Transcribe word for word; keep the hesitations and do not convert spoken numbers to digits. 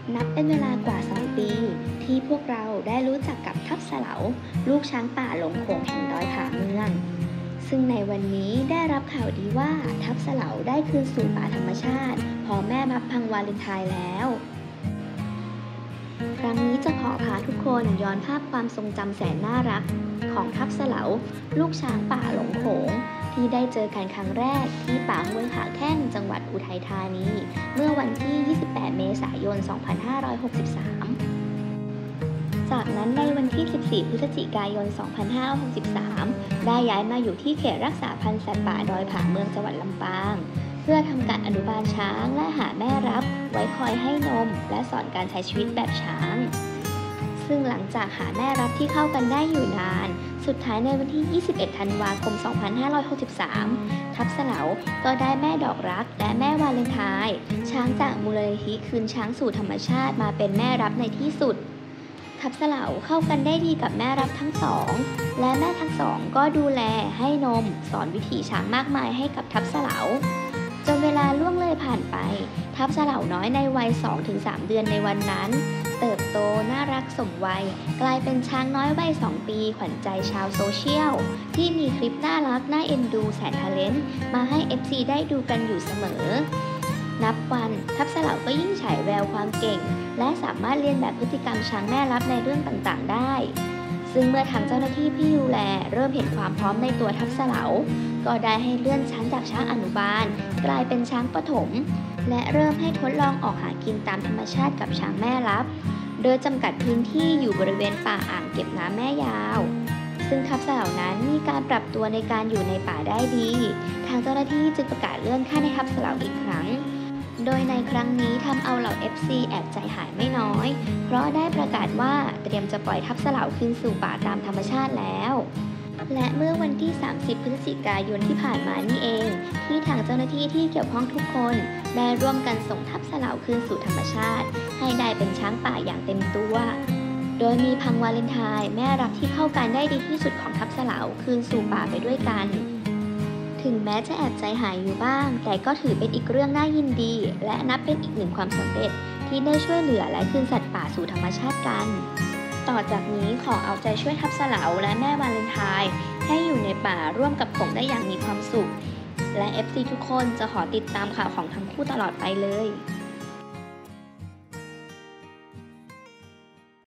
นับเป็นเวลากว่าสองปีที่พวกเราได้รู้จักกับทับเสลาลูกช้างป่าหลงโขงแห่งดอยผาเมืองซึ่งในวันนี้ได้รับข่าวดีว่าทับเสลาได้คืนสู่ป่าธรรมชาติพอแม่มับพังวาเลนไทน์แล้วครั้งนี้จะขอพาทุกคนย้อนภาพความทรงจำแสนน่ารักของทับเสลาลูกช้างป่าหลงโขงที่ได้เจอกันครั้งแรกที่ป่าห้วยขาแข้งจังหวัดอุทัยธานีเมื่อวันที่ ยี่สิบแปด เมษายน สองพันห้าร้อยหกสิบสาม จากนั้นในวันที่ สิบสี่ พฤศจิกายน สองพันห้าร้อยหกสิบสาม ได้ย้ายมาอยู่ที่เขตรักษาพันธุ์สัตว์ป่าดอยผาเมืองจังหวัดลำปางเพื่อทำการอนุบาลช้างและหาแม่รับไว้คอยให้นมและสอนการใช้ชีวิตแบบช้างซึ่งหลังจากหาแม่รับที่เข้ากันได้อยู่นานสุดท้ายในวันที่ ยี่สิบเอ็ด ธันวาคม สองพันห้าร้อยหกสิบสาม ทับเสลาก็ได้แม่ดอกรักและแม่วาเลนไทน์ช้างจากมูลนิธิคืนช้างสู่ธรรมชาติมาเป็นแม่รับในที่สุดทับเสลาเข้ากันได้ดีกับแม่รับทั้งสองและแม่ทั้งสองก็ดูแลให้นมสอนวิถีช้างมากมายให้กับทับเสลาจนเวลาล่วงเลยผ่านไปทับเสลาน้อยในวัย สองถึงสาม เดือนในวันนั้นเติบโตน่ารักสมวัยกลายเป็นช้างน้อยวัยสองปีขวัญใจชาวโซเชียลที่มีคลิปน่ารักน่าเอ็นดูแสนทะเลนต์มาให้ เอฟ ซี ได้ดูกันอยู่เสมอนับวันทับเสลาก็ยิ่งฉายแววความเก่งและสามารถเรียนแบบพฤติกรรมช้างแม่รับในเรื่องต่างๆได้ซึ่งเมื่อทางเจ้าหน้าที่พี่ดูแลเริ่มเห็นความพร้อมในตัวทับเสลาก็ได้ให้เลื่อนชั้นจากช้างอนุบาลกลายเป็นช้างประถมและเริ่มให้ทดลองออกหากินตามธรรมชาติกับช้างแม่รับโดยจำกัดพื้นที่อยู่บริเวณป่าอ่างเก็บน้ำแม่ยาวซึ่งทับเสลานั้นมีการปรับตัวในการอยู่ในป่าได้ดีทางเจ้าหน้าที่จึงประกาศเลื่อนค่าในทับเสลาอีกครั้งโดยในครั้งนี้ทำเอาเหล่า เอฟ ซี แอบใจหายไม่น้อยเพราะได้ประกาศว่าเตรียมจะปล่อยทับเสลาคืนสู่ป่าตามธรรมชาติแล้วและเมื่อวันที่ สามสิบ พฤศจิกายนที่ผ่านมานี่เองที่ทางเจ้าหน้าที่ที่เกี่ยวข้องทุกคนได้ร่วมกันส่งทับเสลาคืนสู่ธรรมชาติให้ได้เป็นช้างป่าอย่างเต็มตัวโดยมีพังวาเลนไทน์แม่รับที่เข้ากันได้ดีที่สุดของทับเสลาคืนสู่ป่าไปด้วยกันถึงแม้จะแอบใจหายอยู่บ้างแต่ก็ถือเป็นอีกเรื่องน่ายินดีและนับเป็นอีกหนึ่งความสำเร็จที่ได้ช่วยเหลือและคืนสัตว์ป่าสู่ธรรมชาติกันต่อจากนี้ขอเอาใจช่วยทับเสลาและแม่วาเลนไทน์ให้อยู่ในป่าร่วมกับผมได้อย่างมีความสุขและ เอฟ ซี ทุกคนจะขอติดตามข่าวของทั้งคู่ตลอดไปเลย